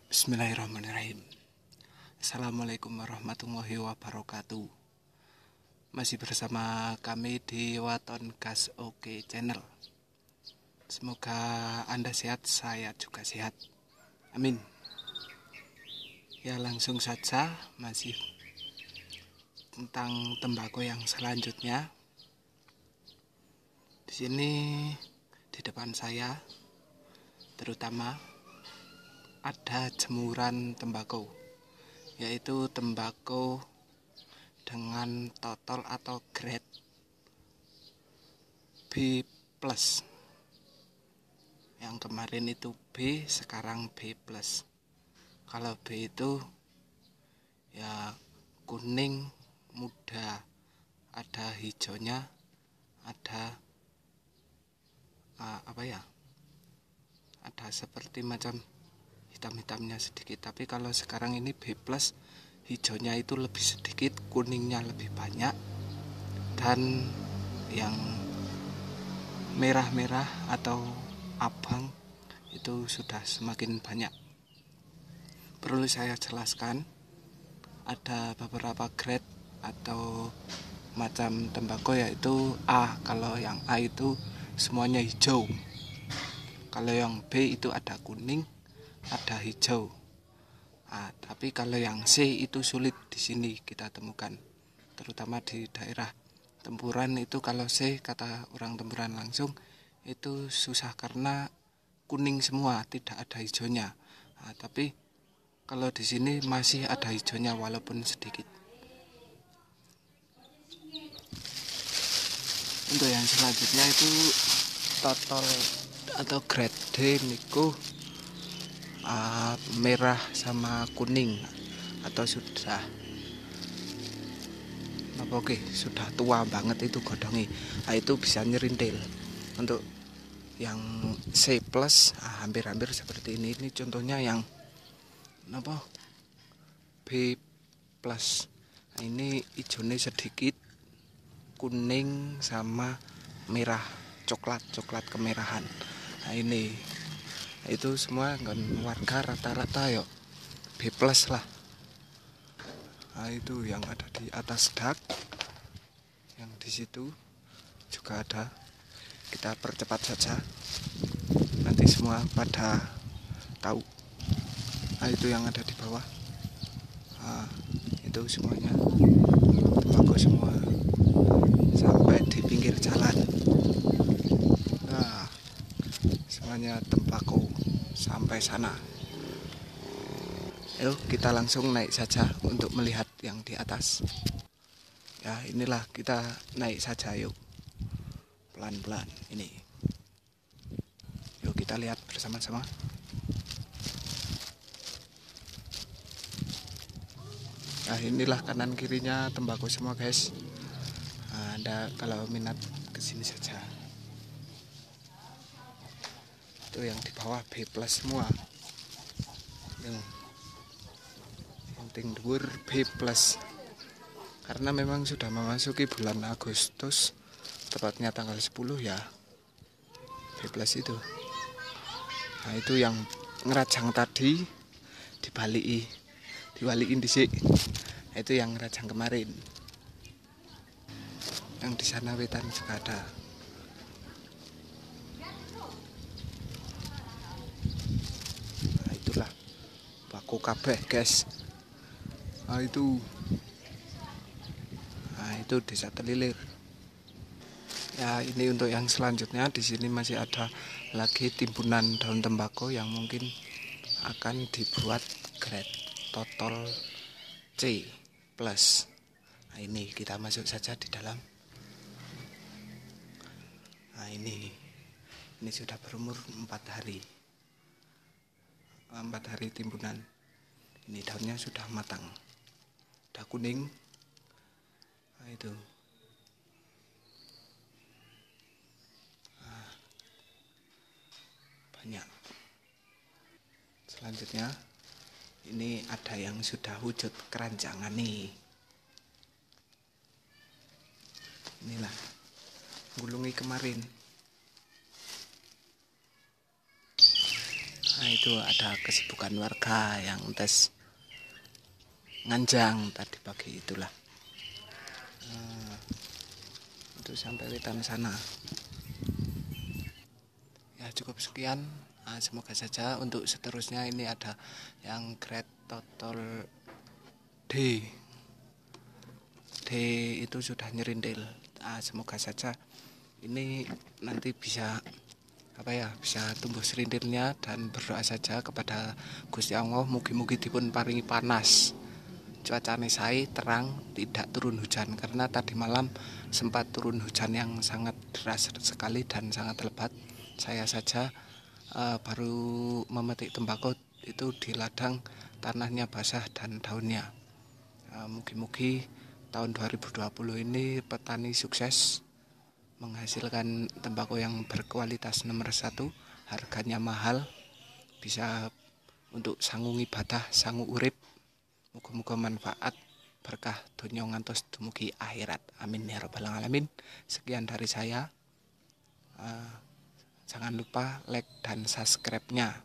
Bismillahirrahmanirrahim. Assalamualaikum warahmatullahi wabarakatuh. Masih bersama kami di Waton Gas Oke Channel. Semoga Anda sehat, saya juga sehat. Amin. Ya, langsung saja masih tentang tembakau yang selanjutnya. Di sini di depan saya terutama ada jemuran tembakau, yaitu tembakau dengan total atau grade B+. Yang kemarin itu B, sekarang B+. Kalau B itu ya kuning muda, ada hijaunya, ada ada seperti macam hitam-hitamnya sedikit. Tapi kalau sekarang ini B+, hijaunya itu lebih sedikit, kuningnya lebih banyak, dan yang merah-merah atau abang itu sudah semakin banyak. Perlu saya jelaskan, ada beberapa grade atau macam tembakau, yaitu A. Kalau yang A itu semuanya hijau. Kalau yang B itu ada kuning, ada hijau. Tapi kalau yang C itu sulit di sini kita temukan, terutama di daerah Tempuran. Itu kalau C, kata orang Tempuran langsung, itu susah karena kuning semua, tidak ada hijaunya. Tapi kalau di sini masih ada hijaunya walaupun sedikit. Untuk yang selanjutnya itu total atau grade D niku merah sama kuning, atau sudah sudah tua banget itu godongi. Itu bisa nyerintil. Untuk yang C+, hampir-hampir seperti ini. Ini contohnya yang B+. Ini hijaunya sedikit, kuning sama merah, coklat kemerahan. Ini itu semua warga rata-rata yuk B+ lah. Itu yang ada di atas dak, yang di situ juga ada. Kita percepat saja, nanti semua pada tahu. Itu yang ada di bawah. Itu semuanya tembakau semua sampai di pinggir jalan. Semuanya tembakau sampai sana. Yuk kita langsung naik saja untuk melihat yang di atas. Ya, inilah kita naik saja yuk, pelan-pelan ini. Yuk kita lihat bersama-sama. Nah, inilah kanan kirinya tembakau semua guys. Anda kalau minat kesini saja. Itu yang di bawah B+ semua. Yang penting dhuwur B+. Karena memang sudah memasuki bulan Agustus, tepatnya tanggal 10 ya, B+ itu. Itu yang ngerajang tadi dibalikin disik. Itu yang ngerajang kemarin. Yang di sana wetan juga ada. Itulah baku kabeh guys. Itu desa Telilir. Ya, ini untuk yang selanjutnya. Di sini masih ada lagi timbunan daun tembakau yang mungkin akan dibuat grade total C+. Ini kita masuk saja di dalam. Ini sudah berumur 4 hari. 4 hari timbunan. Ini daunnya sudah matang, udah kuning. Itu banyak. Selanjutnya ini ada yang sudah wujud keranjangan nih. Inilah gulungi kemarin. Nah, itu ada kesibukan warga yang tes nganjang tadi pagi itulah. Itu sampai wetan sana. Ya cukup sekian. Semoga saja untuk seterusnya ini ada yang grade total D. D itu sudah nyerintil. Semoga saja ini nanti bisa bisa tumbuh serintilnya, dan berdoa saja kepada Gusti Allah mugi-mugi dipun paringi panas. Cuacanya sae terang, tidak turun hujan, karena tadi malam sempat turun hujan yang sangat deras sekali dan sangat lebat. Saya saja baru memetik tembakau itu di ladang, tanahnya basah dan daunnya. Mugi-mugi tahun 2020 ini petani sukses menghasilkan tembakau yang berkualitas nomor 1, harganya mahal, bisa untuk sangu ibadah, sangu urip. Muga-muga manfaat berkah donya ngantos dumugi akhirat. Amin ya rabbal alamin. Sekian dari saya. Jangan lupa like dan subscribe-nya.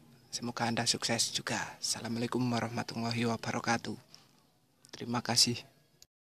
Semoga Anda sukses juga. Assalamualaikum warahmatullahi wabarakatuh. Terima kasih.